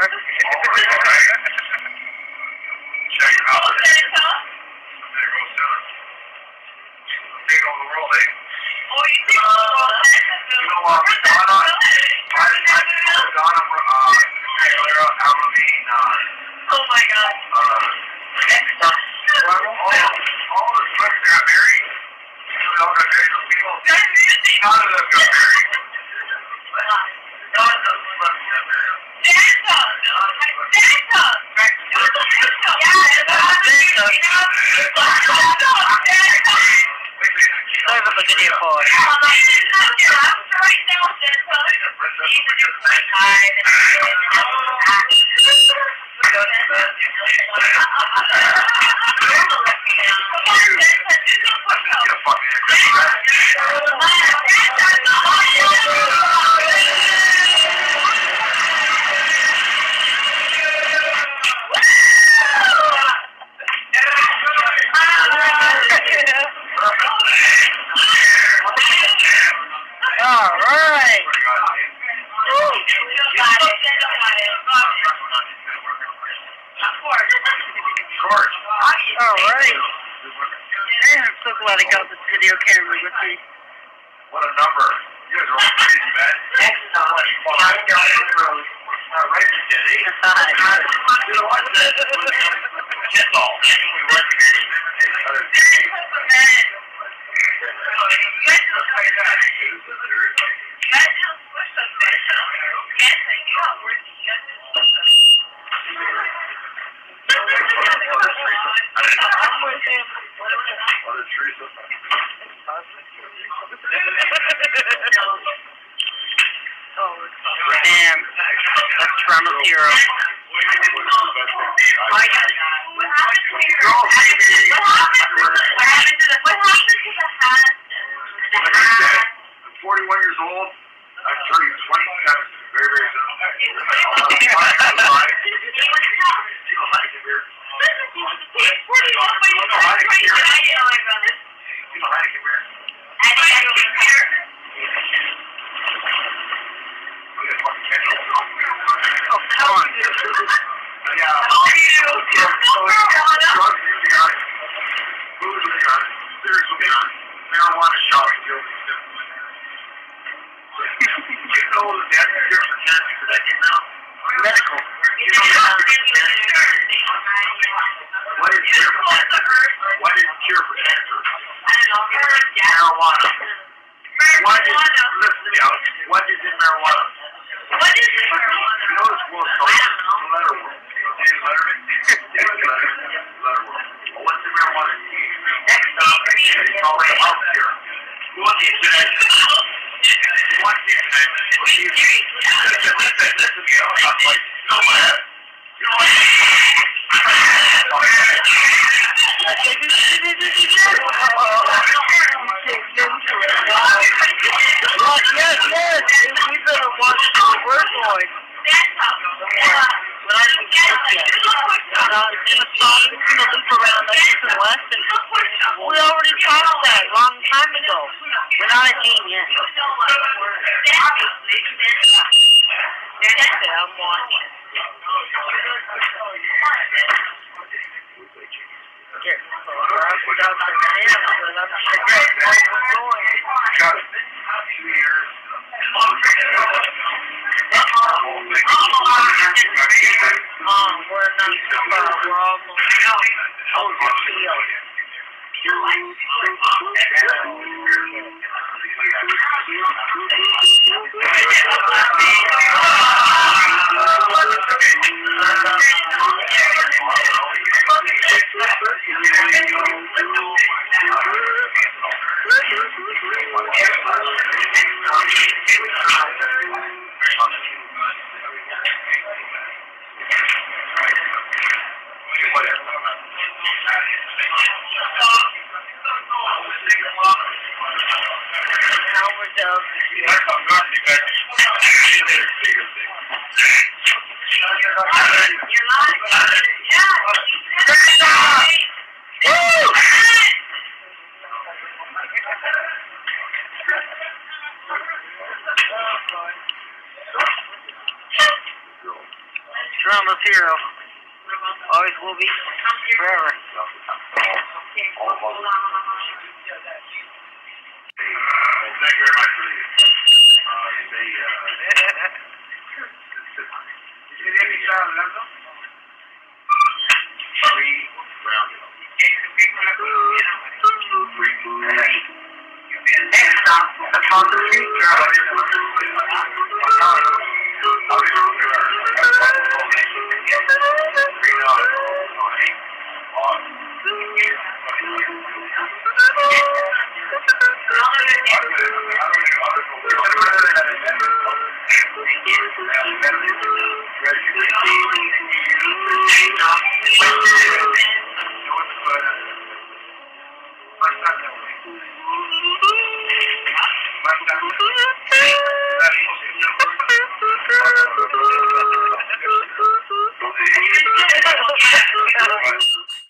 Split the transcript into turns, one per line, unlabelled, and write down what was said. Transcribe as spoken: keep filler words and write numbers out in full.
car.
Check it out. There goes soon. Taking over the world, eh?
Oh, you think so?
You know what? Donna, I told Donna, uh, Aguilera, Avril, uh,
oh my God.
uh, next time. All, all the celebrities got married. They all got married, those people. None of them got married. None of those celebrities got married.
Zanta! Zanta!
Sorry for looking at your phone. Alright. Alright. Man, I'm so glad I got this video camera with me.
What a number. You guys are all crazy, man. Next time, I'm down the road. Not right, you did, eh? You know what? That's all. We work together.
Damn, that's Trummer's hero.
What happened to the hat? The hat?
I'm forty-one years old. I'm turning twenty-seven very, very soon. You know how to get beer? You know how to get beer?
Oh, come on.
Yeah. Drugs will be on. Booze will be on. Spirits will be on. Marijuana shops will be on. You know that that's a cure for cancer. Did I get now?
Medical.
You know that's a cure for cancer. What is cure for cancer? What is cure for cancer? Marijuana. What is, listen out, what is in marijuana?
What is it?
You know this world called the letter world. You know David Letterman? David Letterman, letter world. Well, what's in marijuana? Next up, it's called a health cure. What is it? What is it? Listen, listen, you know, I'm like, you know what? You know what?
Yes, yes, we better watch the first one. When I was in and I was gonna stop, it's gonna loop around east and west, and we already passed that a long time ago. We're not a genius. I'm watching. Get over up without the man, but I'm forgetting where we're going.
Got it. Two years.
Oh, we're not too far. We're almost out the field. Toronto's hero. Always will be. Forever.
Thank you very much for the, uh, they, uh, three rounds.
Next stop, upon the street
Thank you.